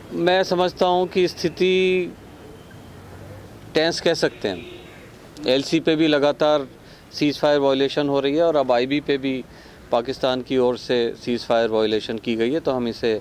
मैं समझता हूँ कि स्थिति टेंस कह सकते हैं। एलसी पे भी लगातार सीज़ फायर वायलेशन हो रही है और अब आईबी पे भी पाकिस्तान की ओर से सीज़ फायर वायलेशन की गई है, तो हम इसे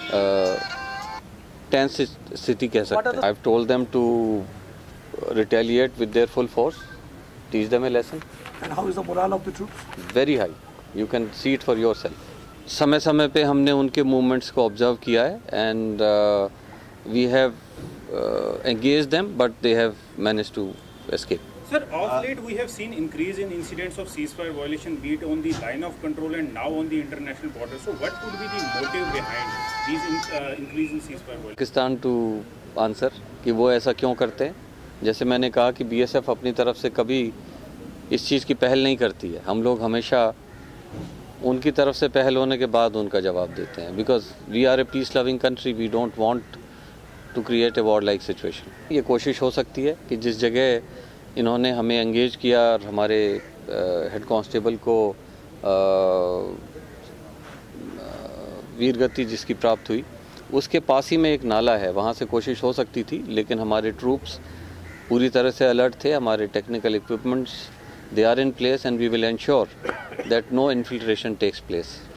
टेंस स्थिति कह सकते हैं। I have told them to retaliate with their full force, teach them a lesson. And how is the morale of the troops? Very high. You can see it for yourself. समय समय पे हमने उनके movements को observe किया है and we have engaged them, but they have managed to escape. Sir, of late we have seen increase in incidents of ceasefire violation, be it on the line of control and now on the international border. So, what could be the motive behind these increase in ceasefire violation? Pakistan to answer कि वो ऐसा क्यों करते हैं। जैसे मैंने कहा कि बीएसएफ अपनी तरफ से कभी इस चीज़ की पहल नहीं करती है। हम लोग हमेशा उनकी तरफ से पहल होने के बाद उनका जवाब देते हैं, because we are a peace loving country, we don't want to create a war like situation. ये कोशिश हो सकती है कि जिस जगह इन्होंने हमें एंगेज किया और हमारे हेड कांस्टेबल को वीरगति जिसकी प्राप्त हुई, उसके पास ही में एक नाला है, वहाँ से कोशिश हो सकती थी, लेकिन हमारे ट्रूप्स पूरी तरह से अलर्ट थे। हमारे technical equipments they are in place and we will ensure that no infiltration takes place.